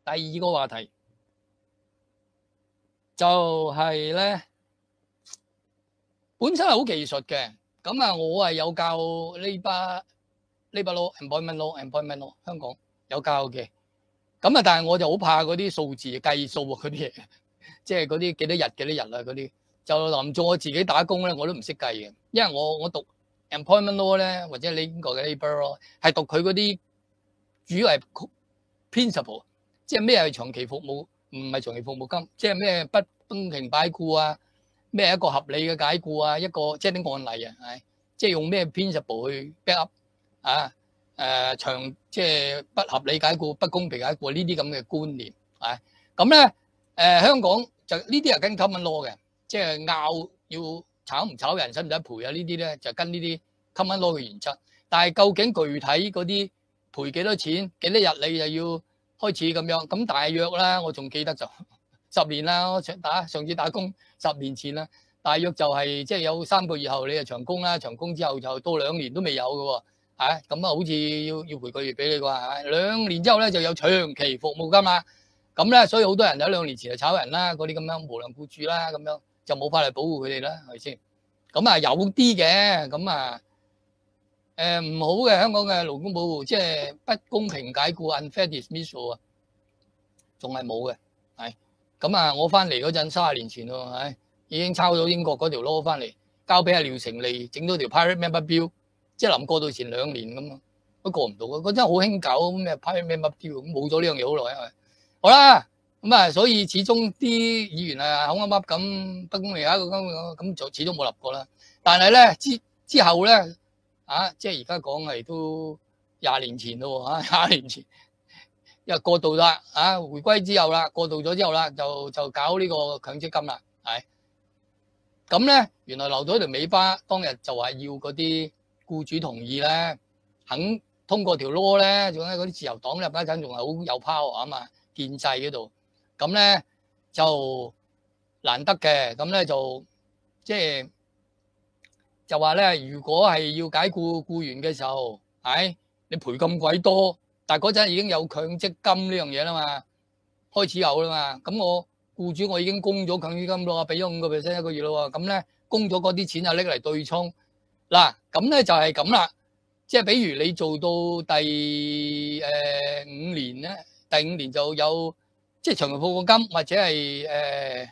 第二個話題就係咧，本身係好技術嘅。咁啊，我係有教 labour law、employment law，香港有教嘅。咁啊，但係我就好怕嗰啲數字計數嗰啲嘢，即係嗰啲幾多日啊嗰啲。就臨做我自己打工咧，我都唔識計嘅，因為我讀 employment law 咧，或者你英國嘅 labour law 係讀佢嗰啲主要係 principle， 即係咩係長期服務，唔係長期服務金，即係咩不公平解僱啊，咩一個合理嘅解僱啊，一個即係啲案例啊，係即係用咩 principle 去 back up 啊，即係不合理解僱、不公平解僱呢啲咁嘅觀念啊，咁咧香港就呢啲係跟 common law 嘅。即係拗要炒唔炒人，使唔使賠啊？呢啲咧就跟呢啲 common law 嘅原則。但係究竟具體嗰啲賠幾多錢、幾多日你就要開始咁樣。咁大約啦，我仲記得就10年啦。我上次打工10年前啦，大約就係即係有3個月後你就長工啦，長工之後就到2年都未有嘅喎。咁啊，好似要賠個月俾你啩。2年之後咧就有長期服務金啦。咁咧，所以好多人喺2年前就炒人啦，嗰啲咁樣無良僱主啦，咁樣。就冇法嚟保護佢哋啦，係咪先？咁啊有啲嘅，咁啊唔好嘅香港嘅勞工保護，即係不公平解僱 unfair dismissal 啊，仲係冇嘅，係。咁啊，我翻嚟嗰陣30年前咯，係已經抄咗英國嗰條 law 翻嚟，交俾阿廖成利整咗條 Pirate Member Bill，即係臨過到前2年咁啊，都過唔到啊！嗰陣好興搞咩 Pirate Member Bill，咁冇咗呢樣嘢好耐啊，好啦。咁啊，所以始終啲議員啊口噏噏咁不公平啊咁就始終冇立過啦。但係咧之後咧即係而家講係都20年前咯20年前，因為過渡啦回歸之後啦，過渡咗之後啦，就搞呢個強積金啦，係。咁咧原來留咗條尾巴，當日就話要嗰啲僱主同意咧，肯通過條 law 咧，仲有嗰啲自由黨入嗰陣仲係好有 power 啊嘛，建制嗰度。咁咧就難得嘅，咁咧就即係就話咧，如果係要解僱僱員嘅時候，你賠咁鬼多，但係嗰陣已經有強積金呢樣嘢啦嘛，開始有啦嘛。咁我僱主我已經供咗強積金咯，俾咗5% 一個月咯，咁咧供咗嗰啲錢就拎嚟對沖嗱，咁咧就係咁啦。即係比如你做到第5年咧，第5年就有。即係長期服務金或者係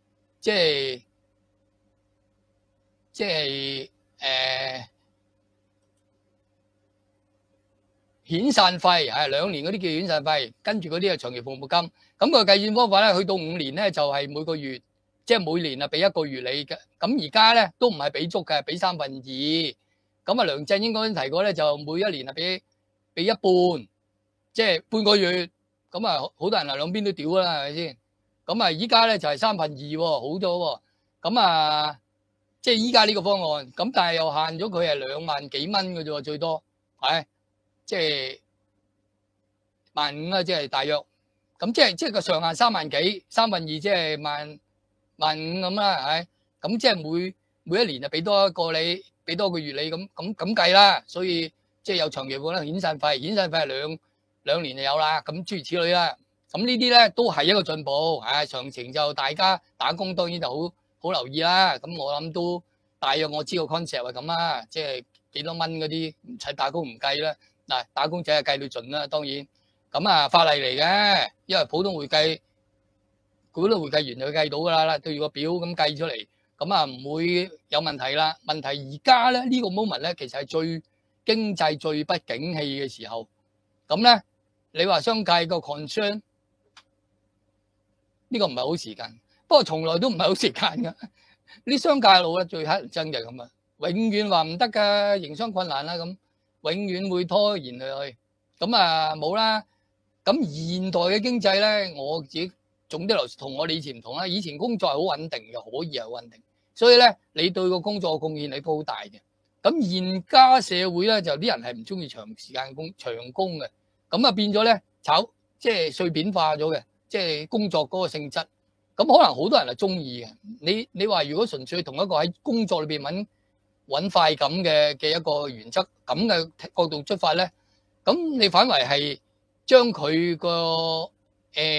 遣散費2年嗰啲叫遣散費，跟住嗰啲係長期服務金。咁個計算方法咧，去到5年咧就係每個月，即係每年啊俾1個月你嘅。咁而家咧都唔係俾足嘅，俾2/3。咁啊，梁振英嗰陣提過咧，就每1年啊俾一半，即係半個月。咁啊，好多人啊兩邊都屌啦，係咪先？咁啊，依家咧就係2/3，好咗喎。咁啊，即係依家呢個方案，咁但係又限咗佢係2萬幾蚊嘅啫喎，最多係即係15000啦，即係大約。咁即係個上限3萬幾，2/3即係15000咁啦，係。咁即係每1年就俾多一個你，俾多個月你咁計啦。所以即係有長期服務啦，遣散費係2年就有啦，咁諸如此類啦。咁呢啲咧都係一個進步，詳情就大家打工當然就好留意啦。咁我諗都大約我知道 concept 係咁啦，即係幾多蚊嗰啲唔使打工唔計啦。嗱，打工仔係計到盡啦，當然。咁啊法例嚟嘅，因為普通會計嗰啲會計員就計到噶啦，對住個表咁計出嚟，咁啊唔會有問題啦。問題而家咧呢個 moment 咧，其實係最經濟最不景氣嘅時候，咁咧。你話商界個 concern 呢個唔係好時間，不過從來都唔係好時間㗎。啲商界佬咧最乞人憎就係咁啊，永遠話唔得㗎，營商困難啦咁，永遠會拖延落去。咁啊冇啦。咁現代嘅經濟咧，我自己總的來說同我哋以前唔同啦。以前工作係好穩定嘅，可以係好穩定，所以咧你對個工作嘅貢獻你都好大嘅。咁現家社會咧就啲人係唔中意長時間長工嘅。咁啊變咗咧即係碎片化咗嘅，即係工作嗰個性質。咁可能好多人係中意嘅。你話如果純粹同一個喺工作裏邊揾快感嘅一個原則咁嘅角度出發咧，咁你反為係將佢個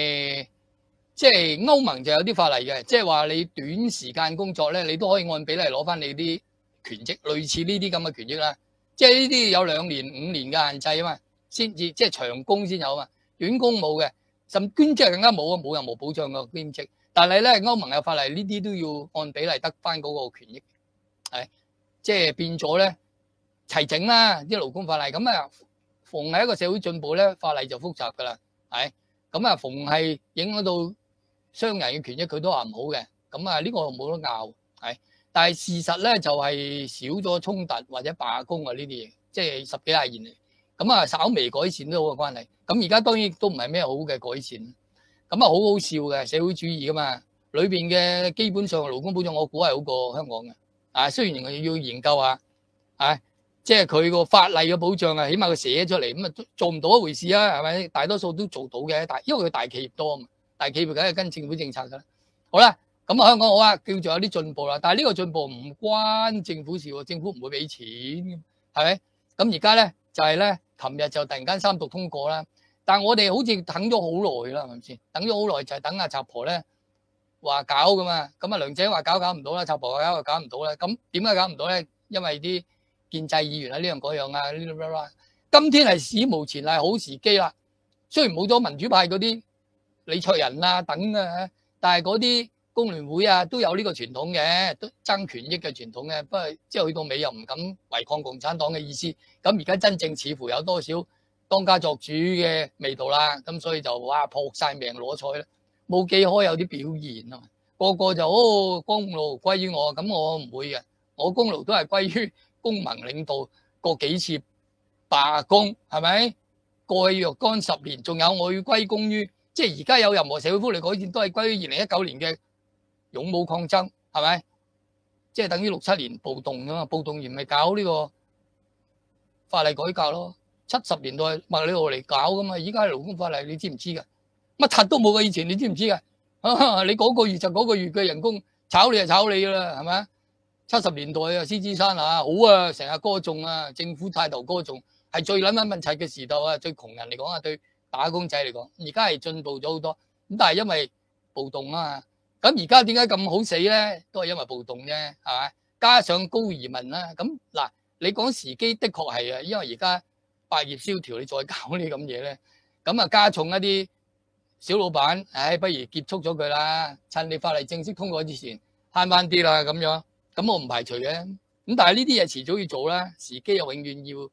即係歐盟就有啲法例嘅，即係話你短時間工作咧，你都可以按比例攞翻你啲權益，類似呢啲咁嘅權益啦。即係呢啲有2年、5年嘅限制啊嘛，先至即係長工先有啊嘛，短工冇嘅，甚至兼職更加冇啊，冇任何保障嘅兼職。但係咧，歐盟有法例，呢啲都要按比例得翻嗰個權益，係即係變咗咧齊整啦啲勞工法例。咁啊，逢係一個社會進步咧，法例就複雜噶啦，係咁啊，逢係影響到商人嘅權益，佢都話唔好嘅。咁啊，呢個冇得拗，係。但係事實咧就係少咗衝突或者罷工啊呢啲嘢，即係10幾廿年嚟。咁啊，稍微改善都好嘅關係。咁而家當然都唔係咩好嘅改善。咁啊，好好笑嘅社會主義噶嘛，裏邊嘅基本上勞工保障，我估係好過香港嘅。啊，雖然要研究下，啊，即係佢個法例嘅保障啊，起碼佢寫咗出嚟，咁啊做唔到一回事啊，係咪？大多數都做到嘅，因為佢大企業多啊嘛，大企業梗係跟政府政策噶啦。好啦，咁啊香港好啊，叫做有啲進步啦，但係呢個進步唔關政府事喎，政府唔會俾錢，係咪？咁而家咧就係咧，琴日就突然間3讀通過啦。但係我哋好似等咗好耐啦，係咪先？等咗好耐就係等阿賊婆咧話搞噶嘛。咁啊梁姐話搞唔到啦，賊婆話搞唔到啦。咁點解搞唔到咧？因為啲建制議員啊呢樣嗰樣啊呢啲啦。今天係史無前例好時機啦。雖然冇咗民主派嗰啲李卓人啊等啊，但係嗰啲工聯會啊都有呢個傳統嘅，都爭權益嘅傳統嘅。不過即係去到尾又唔敢違抗共產黨嘅意思。咁而家真正似乎有多少當家作主嘅味道啦，咁所以就哇撲晒命攞彩啦，冇幾可有啲表現啊嘛，個個就功勞歸於我，咁我唔會嘅，我功勞都係歸於公民領導過幾次罷工，係咪？過去若干10年，仲有我要歸功於，即係而家有任何社會福利改善都係歸於2019年嘅勇武抗爭，係咪？即係等於67年暴動㗎嘛，暴動完咪搞呢個法例改革咯。70年代麥理浩嚟搞噶嘛，而家係勞工法例，你知唔知噶？乜柒都冇噶，以前你知唔知噶？你嗰個月就嗰個月嘅人工，炒你就炒你噶啦，係咪？70年代啊，獅子山啊，好啊，成日歌頌啊，政府帶頭歌頌，係最撚問題嘅時代啊，對窮人嚟講啊，對打工仔嚟講，而家係進步咗好多。咁但係因為暴動啊嘛，咁而家點解咁好死咧？都係因為暴動啫，係咪？加上高移民啦，咁嗱，你講時機的確係啊，因為而家百業蕭條，你再搞呢咁嘢咧，咁啊加重一啲小老闆，不如結束咗佢啦，趁你法例正式通過之前慳翻啲啦，咁樣，咁我唔排除嘅，咁但係呢啲嘢遲早要做啦，時機又永遠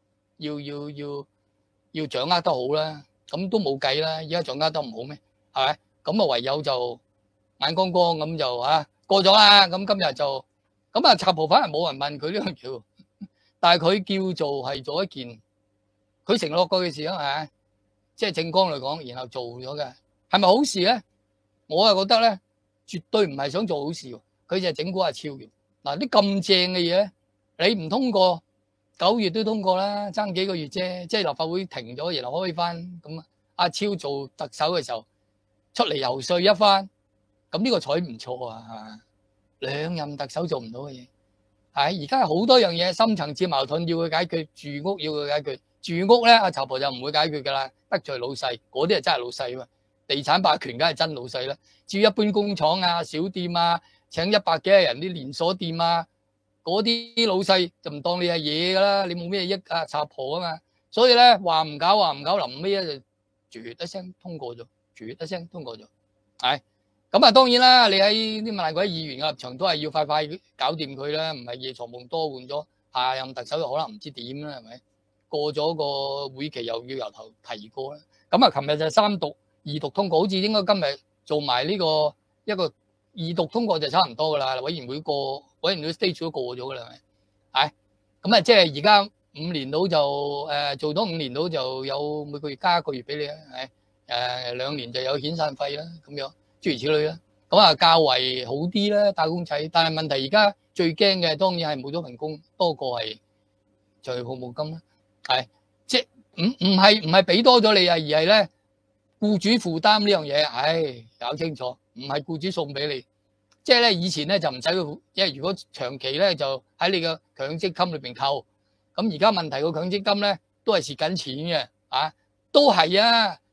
要掌握得好啦，咁都冇計啦，而家掌握得唔好咩？係咪？咁啊唯有就眼光光咁就過咗啦，咁今日就咁啊賊婆反而冇人問佢呢樣嘢，但係佢叫做係做一件。佢承諾過嘅事啊，係即係政綱嚟講，然後做咗嘅，係咪好事咧？我啊覺得咧，絕對唔係想做好事喎。佢就係整蠱阿超嘅嗱，啲咁正嘅嘢，你唔通過9月都通過啦，爭幾個月啫。即係立法會停咗，然後開翻咁啊。阿超做特首嘅時候出嚟游說一番，咁呢個彩唔錯啊，係嘛？2任特首做唔到嘅嘢，係而家好多樣嘢，深層次矛盾要去解決，住屋要去解決。住屋咧，阿賊婆就唔會解決噶啦，得罪老細，嗰啲係真係老細嘛。地產霸權梗係真老細啦。至於一般工廠啊、小店啊，請100幾人啲連鎖店啊，嗰啲老細就唔當你係嘢噶啦，你冇咩益啊，賊婆啊嘛。所以咧話唔搞，臨尾咧就絕一聲通過咗，絕一聲通過咗。係咁啊，當然啦，你喺啲萬鬼議員嘅立場都係要快快搞掂佢啦，唔係夜長夢多換咗下任特首，又可能唔知點啦，係咪？過咗個會期又要由頭提過啦，咁啊，琴日就3讀2讀通過，好似應該今日做埋呢個一個2讀通過就差唔多噶啦，委員會 stage 都過咗噶啦，係咁啊，即係而家5年到就做多5年到就有每個月加1個月俾你啊，係2年就有遣散費啦，咁樣諸如此類啦，咁啊較為好啲啦，打工仔，但係問題而家最驚嘅當然係冇咗份工，多過係長期服務金啦。係，即係唔係俾多咗你啊，而係咧僱主負擔呢樣嘢，搞清楚，唔係僱主送俾你，即係咧以前咧就唔使佢，因為如果長期咧就喺你嘅強積金裏邊扣，咁而家問題個強積金咧都係蝕緊錢嘅，都係啊，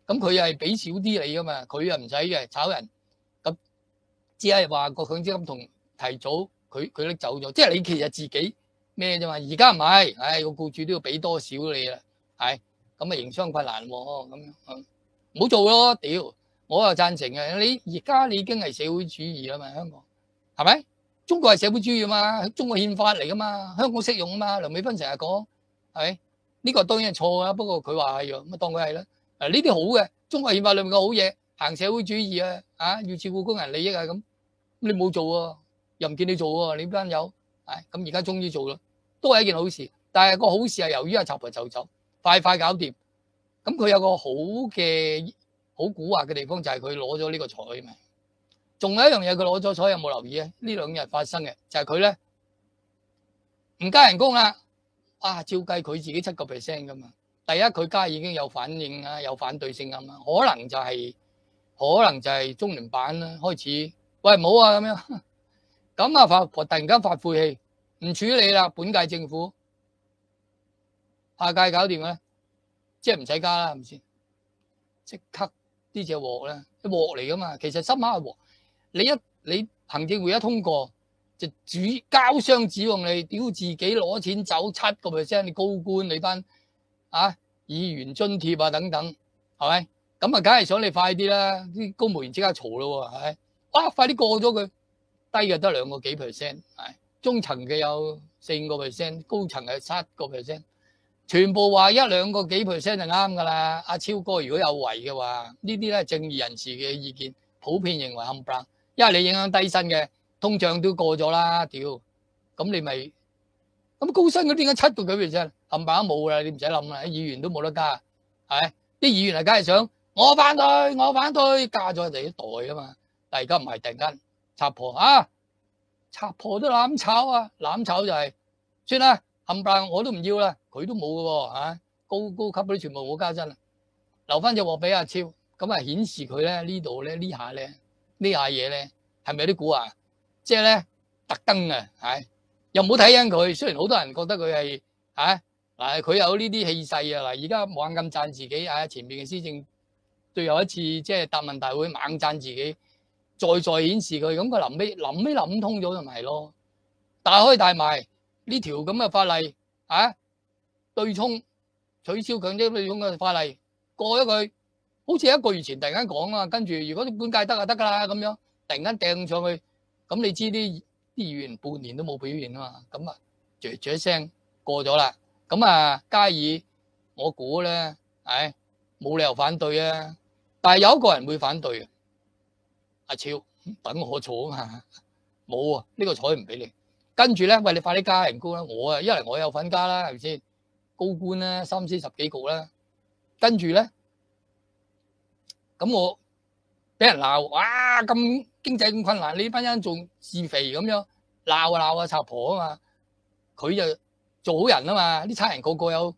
咁佢係俾少啲你噶嘛，佢又唔使嘅炒人，咁只係話個強積金同提早佢拎走咗，即係你其實自己咩啫嘛。而家唔係，唉個僱主都要俾多少你啦，係咁啊營商困難喎，咁樣唔好做咯，屌！我又贊成嘅，你而家你已經係社會主義啦嘛，香港係咪？中國係社會主義啊嘛，中國憲法嚟噶嘛，香港適用啊嘛。梁美芬成日講係咪？呢個當然係錯啦，不過佢話係咁啊，當佢係啦。呢啲好嘅，中國憲法裏面嘅好嘢，行社會主義啊，要照顧工人利益啊咁，你冇做喎，又唔見你做喎，你班友係咁而家終於做啦，都係一件好事。但係個好事係由於阿插婆就走，快搞掂。咁佢有個好嘅好蠱惑嘅地方就係佢攞咗呢個彩嘛。仲有一樣嘢佢攞咗彩有冇留意啊？呢兩日發生嘅就係佢咧唔加人工啦，照計佢自己7% 噶嘛。第一佢加已經有反應啦，有反對聲音啦，可能就係中聯辦啦開始喂唔好啊咁樣，咁啊突然間發晦氣，唔處理啦，本屆政府下屆搞掂咧，即係唔使加啦，係咪先？即刻呢隻鑊咧，鑊嚟噶嘛，其實深刻係鑊。你行政會一通過就交相指望你，屌自己攞錢走7%，你高官你班議員津貼啊等等，係咪？咁啊，梗係想你快啲啦，啲公務員即刻嘈咯，係咪？快啲過咗佢，低嘅得2個幾%，係中層嘅有4、5%，高層係7%，全部話1、2個幾%就啱噶啦。阿超哥如果有為嘅話，呢啲咧正義人士嘅意見，普遍認為冚唪唥。因為你影響低薪嘅，通脹都過咗啦，屌！咁你咪咁高薪嗰啲點解7個幾%？冚唪唥冇啦，你唔使諗啦，啲議員都冇得加，係啲議員係梗係想我反對，加咗就一袋啊嘛。但係而家唔係，突然間插婆都攬炒啊，攬炒就係算啦，冚唪唥我都唔要啦，佢都冇嘅喎，高級嗰啲全部冇加薪啦，留翻隻鑊俾阿超，咁啊顯示佢咧呢度咧呢下嘢咧，係咪有啲估啊？即係咧特登啊，又唔好睇緊佢。雖然好多人覺得佢係佢有呢啲氣勢啊。嗱，而家猛咁讚自己前面嘅施政，最後一次即係答問大會猛讚自己，再顯示佢咁。佢臨尾諗通咗就咪係咯，大開大賣呢條咁嘅法例對沖取消強積對沖嘅法例過咗佢。好似1個月前突然間講啊，跟住如果本屆得就得噶啦咁樣，突然間掟上去，咁你知啲議員半年都冇表現啊嘛，咁啊啜一聲過咗啦，咁加爾我估咧，冇理由反對啊，但係有一個人會反對嘅，阿超等我坐啊嘛，冇啊，呢個彩唔俾你，跟住咧喂你快啲加人工啦，我一嚟我有份加啦係咪先，高官啦3、4、10幾局啦，跟住咧。咁我俾人鬧，咁經濟咁困難，你班人仲自肥咁樣鬧啊插婆啊嘛，佢就做好人啊嘛，啲差人個個有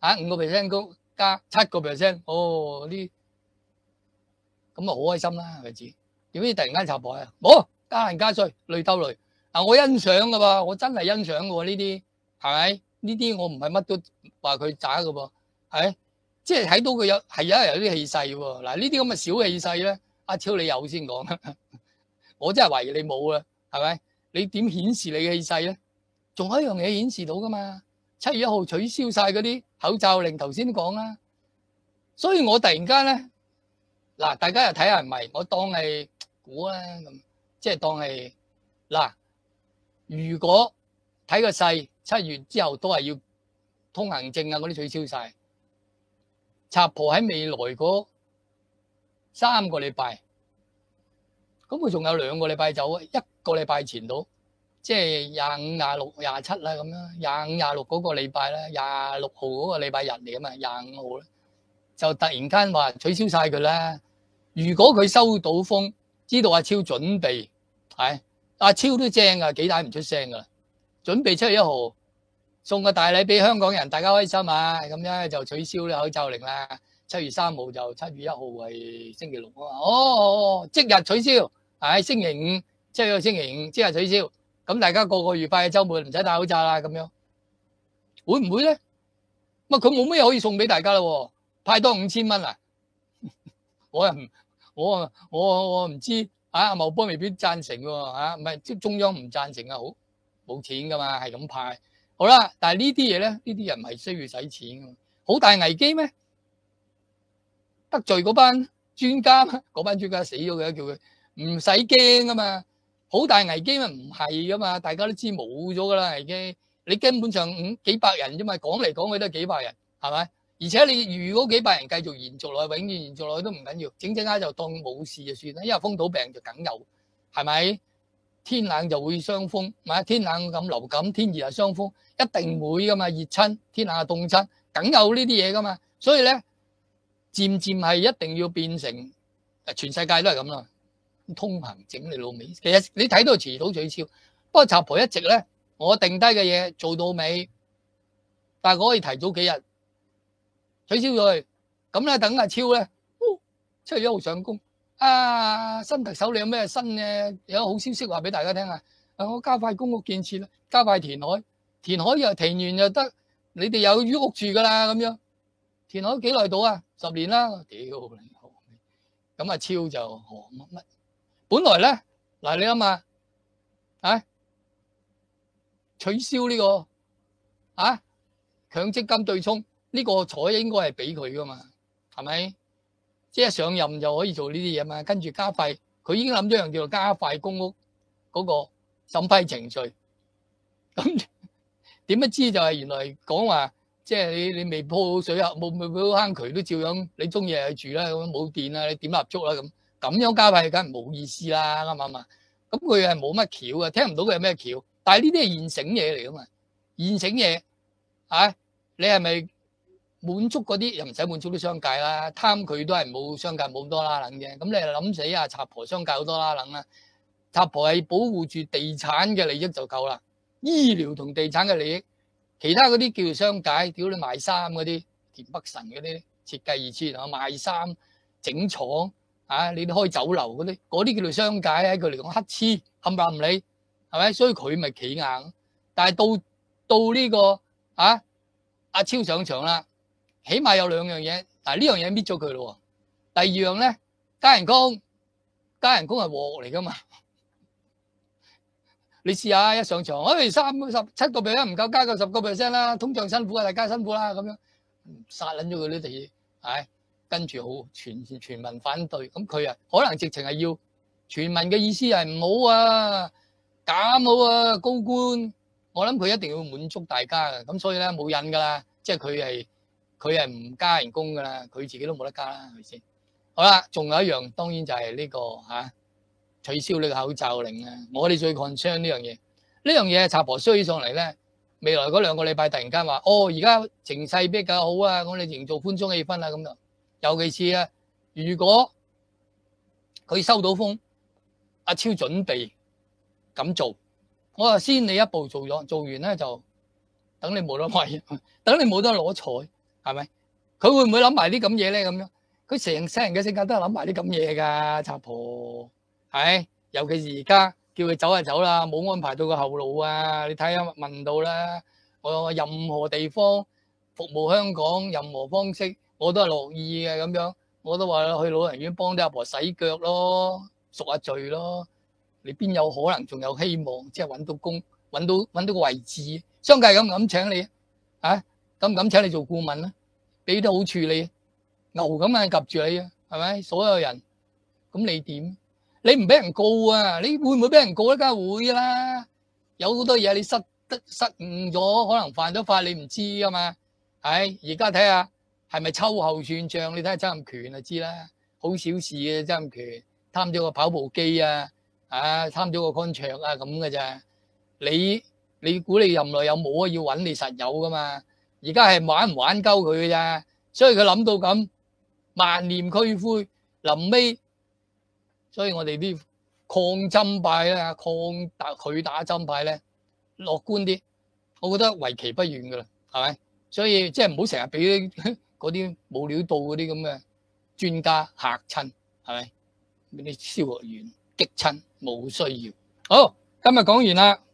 5% 高加7%，呢咁啊好開心啦係咪先？點知突然間插婆冇加人加稅累鬥累我欣賞噶噃，我真係欣賞噶喎呢啲係咪？呢啲我唔係乜都話佢渣噶噃，係。即係睇到佢有啲氣勢喎，嗱呢啲咁嘅小氣勢咧，阿超你有先講，我真係懷疑你冇啦，係咪？你點顯示你嘅氣勢咧？仲有一樣嘢顯示到噶嘛？7月1號取消晒嗰啲口罩令，頭先都講啦。所以我突然間咧，嗱大家又睇下係咪？我當係估啦，咁即係當係嗱，如果睇個勢，7月之後都係要通行證啊嗰啲取消晒。插婆喺未來嗰3個禮拜，咁佢仲有2個禮拜走，1個禮拜前到，即係25、26、27啦咁樣，25、26嗰個禮拜啦，26號嗰個禮拜日嚟啊嘛，25號咧就突然間話取消晒佢啦。如果佢收到風，知道阿超準備，阿超都正噶，幾大唔出聲噶啦，準備7月1號。送個大禮俾香港人，大家開心啊！咁樣就取消呢口罩令啦。7月3號就7月1號係星期6啊嘛。即日取消，星期57月星期5即日取消。咁大家個愉快嘅週末唔使戴口罩啦。咁樣會唔會咧？佢冇咩可以送俾大家啦，派多5000蚊啊！ 我唔知阿茂波未必贊成喎，唔係即中央唔贊成啊，好冇錢噶嘛，係咁派。好啦，但係呢啲嘢咧，呢啲人唔係需要使錢㗎，好大危機咩？得罪嗰班專家，嗰班專家死咗嘅，叫佢唔使驚噶嘛。好大危機咩？唔係噶嘛，大家都知冇咗噶啦，危機。你根本上幾百人啫嘛，講嚟講去都係幾百人，係咪？而且你如果幾百人繼續延續落去，永遠延續落去都唔緊要，整整下就當冇事就算啦。因為風土病就梗有，係咪？天冷就會傷風，咪天冷咁流感，天熱係傷風，一定會噶嘛。熱親天冷啊凍親，梗有呢啲嘢噶嘛。所以咧，漸漸係一定要變成全世界都係咁啦。通行整你老味，其實你睇到遲早取消，不過賊婆一直咧，我定低嘅嘢做到尾，但係我可以提早幾日取消咗佢，咁咧等阿超咧7月1號上工，新特首你有咩新嘅有好消息話俾大家聽啊？我加快公屋建設啦，加快填海，填海又填完就得，你哋有屋住噶啦咁樣，填海幾耐到啊？10年啦，屌你，咁阿超就乜？本來咧，嗱你諗下，取消呢個強積金對沖呢個彩應該係俾佢噶嘛，係咪？即係上任就可以做呢啲嘢嘛，跟住加快，佢已經諗咗樣叫做加快公屋嗰個審批程序。咁點不知就係原來講話，即係你未鋪水啊，冇鋪坑渠都照樣，你中意去住啦，咁冇電啊，你點蠟燭啦咁。咁樣加快梗係冇意思啦，啱唔啱啊？咁佢係冇乜橋啊，聽唔到佢有咩橋。但係呢啲係現成嘢嚟噶嘛，現成嘢，你係咪滿足嗰啲又唔使滿足啲商界啦？貪佢都係冇商界冇多啦撚嘅。咁你係諗死啊？賊婆商界好多啦撚啦，賊婆係保護住地產嘅利益就夠啦，醫療同地產嘅利益，其他嗰啲叫做商界，屌你賣衫嗰啲，田北辰嗰啲設計2千賣衫整廠。你哋開酒樓嗰啲叫做商界，喺佢嚟講乞嗤冚唪唥唔理，係咪？所以佢咪企硬。但係到呢個阿超上場啦，起碼有兩樣嘢。嗱呢樣嘢搣咗佢咯。第二樣咧，加人工係鑊嚟噶嘛？你試下一上場，37%唔夠，加夠10%啦，通脹辛苦啊，大家辛苦啦，咁樣殺撚咗佢啲地，係。跟住好全民反對，咁佢可能直情係要全民嘅意思係唔好啊，減好啊，高官，我諗佢一定要滿足大家嘅，咁所以咧冇癮噶啦，即係佢係唔加人工噶啦，佢自己都冇得加啦，係咪先？好啦，仲有一樣，當然就係呢個取消呢個口罩令啊，我哋最 concern 呢樣嘢，呢樣嘢賊婆衰上嚟咧，未來嗰2個禮拜突然間話，而家情勢比較好啊，我哋營造寬鬆氣氛啊咁就。尤其是如果佢收到風，阿超準備咁做，我話先你一步做咗，做完咧就等你冇得買，等你冇得攞彩，係咪？佢會唔會諗埋啲咁嘢咧？咁樣佢成世人嘅性格都係諗埋啲咁嘢㗎，賊婆係。尤其是而家叫佢走就走啦，冇安排到個後路啊！你睇下問到啦，我任何地方服務香港，任何方式。我都係樂意嘅咁樣，我都話去老人院幫啲阿婆洗腳咯，贖下罪咯。你邊有可能仲有希望，即係揾到工，揾到個位置？商界敢唔敢請你敢唔敢請你做顧問咧？俾啲好處你，牛咁啊及住你啊，係咪？所有人咁你點？你唔俾人告啊？你會唔會俾人告咧？梗係會啦。有好多嘢你失誤咗，可能犯咗法，你唔知啊嘛。而家睇下。係咪秋後算賬？你睇下曾蔭權就知啦，好小事嘅曾蔭權貪咗個跑步機貪咗個 contract 咁嘅咋？你估你任內有冇要揾你實有噶嘛？而家係玩唔玩鳩佢嘅咋？所以佢諗到咁萬念俱灰，臨尾，所以我哋啲抗針派咧，佢打針派咧，樂觀啲，我覺得為期不遠噶啦，係咪？所以即係唔好成日俾嗰啲冇料到嗰啲咁嘅專家嚇親，係咪？嗰啲消學員激親冇需要。好，今日講完啦。